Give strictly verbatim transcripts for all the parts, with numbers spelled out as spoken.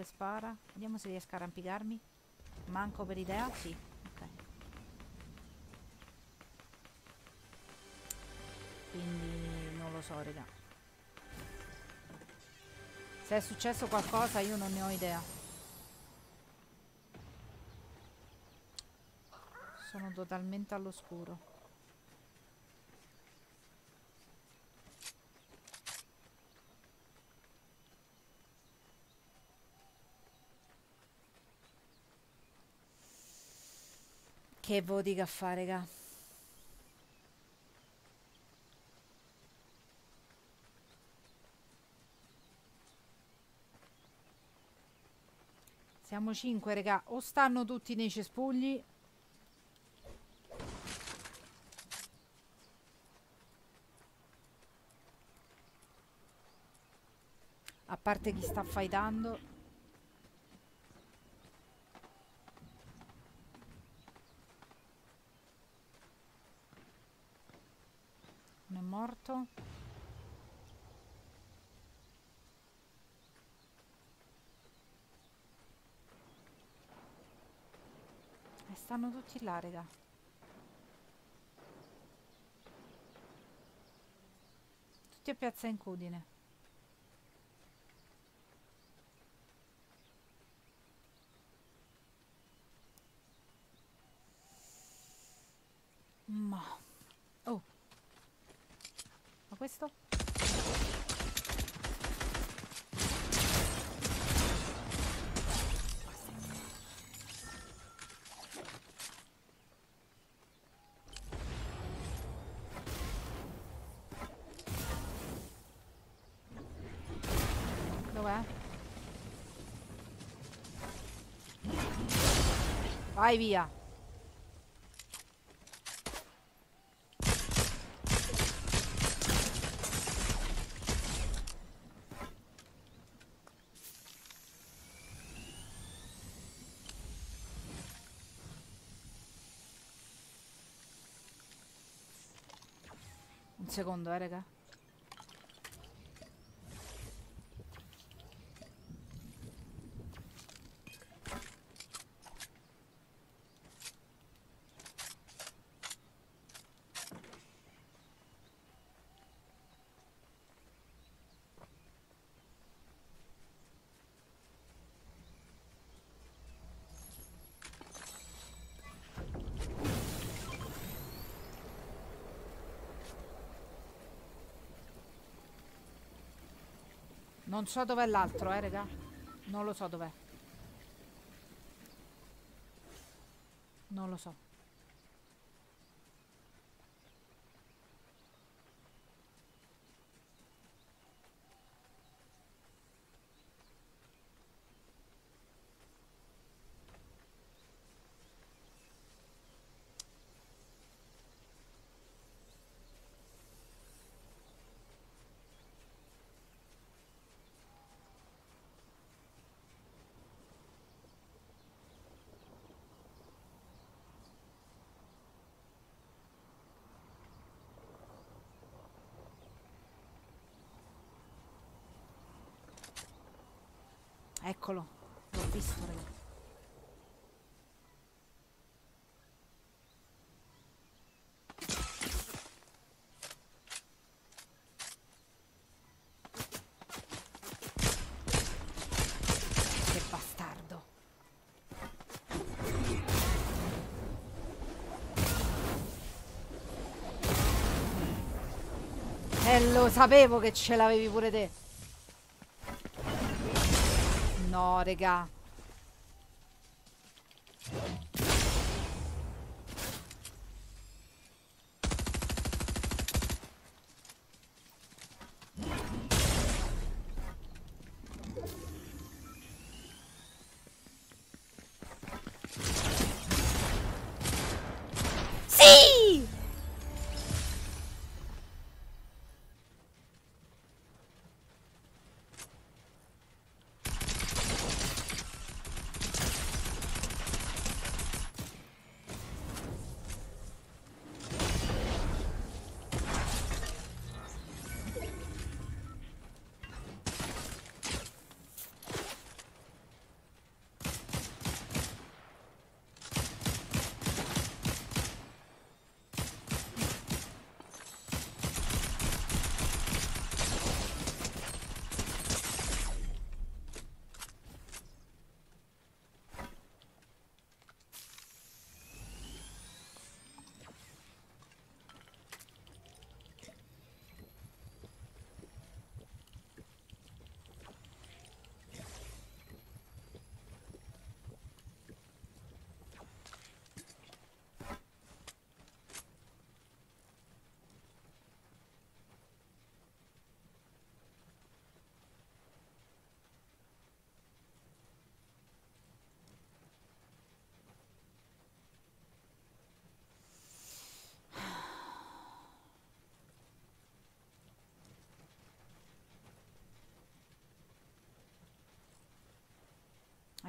che spara. Vediamo se riesco a arrampicarmi. Manco per idea. Sì, ok. Quindi non lo so, raga. Se è successo qualcosa io non ne ho idea. Sono totalmente all'oscuro. Che voti a fare, raga? Siamo cinque, raga. O stanno tutti nei cespugli. A parte chi sta fightando. Non è morto. E stanno tutti là, raga. Tutti a Piazza Incudine. Ma... Oh. Ma questo? Dov'è? Vai via. Un secondo, eh, raga. Non so dov'è l'altro, eh, raga. Non lo so dov'è. Non lo so. Eccolo. L'ho visto, raga. Che bastardo. E lo sapevo che ce l'avevi pure te. No, raga. Sì!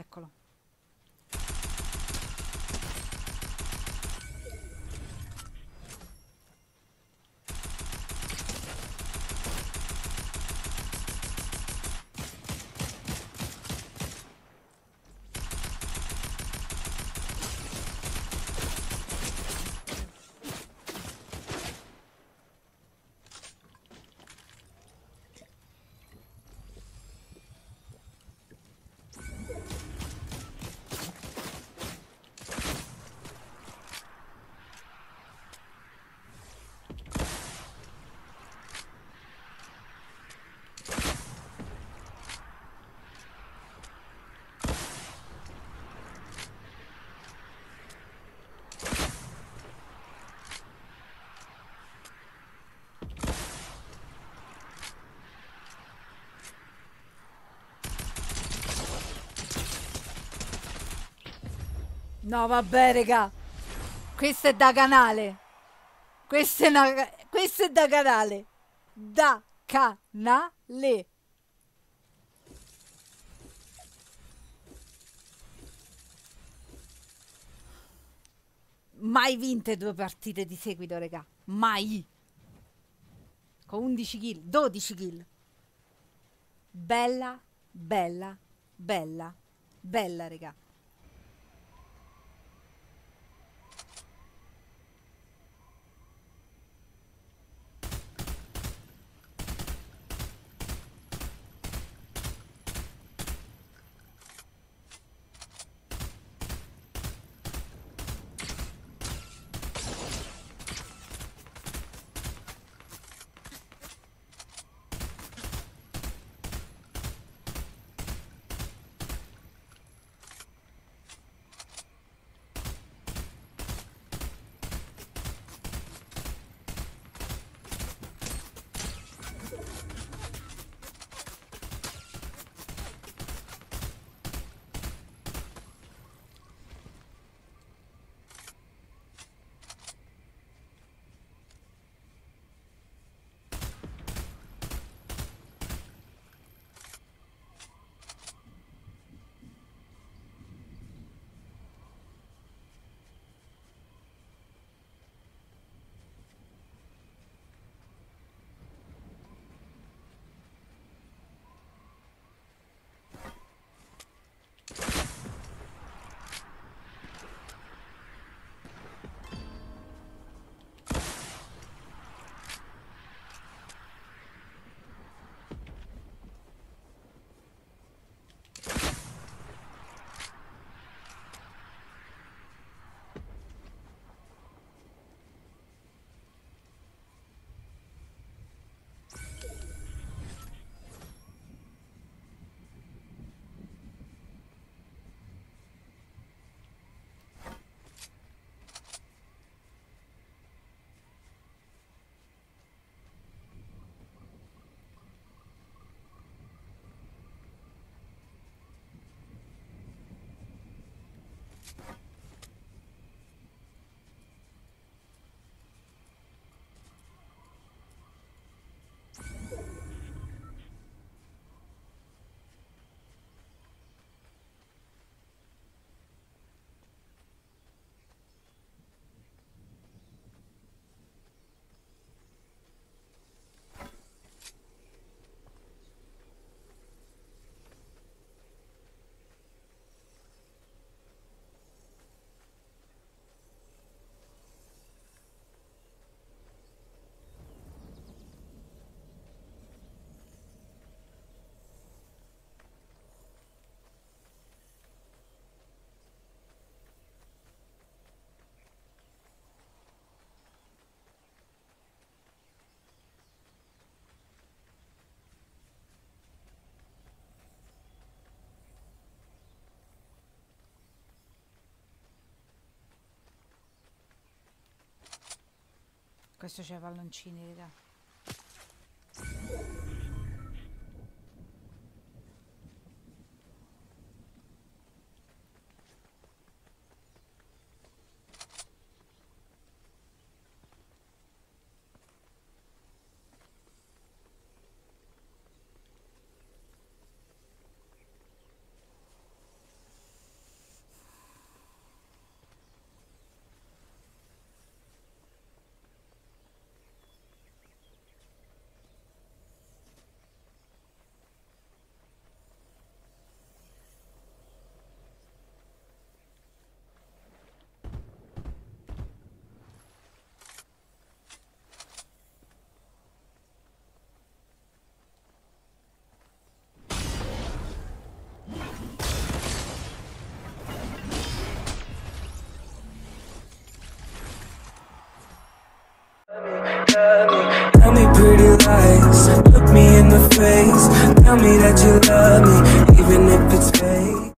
Eccolo. No, vabbè, raga. Questo è da canale. Questo è, una... Questo è da canale. Da canale. Mai vinte due partite di seguito, raga. Mai. Con undici kill, dodici kill. Bella, bella, bella, bella, raga. Questo c'è i palloncini, raga. face. Tell me that you love me,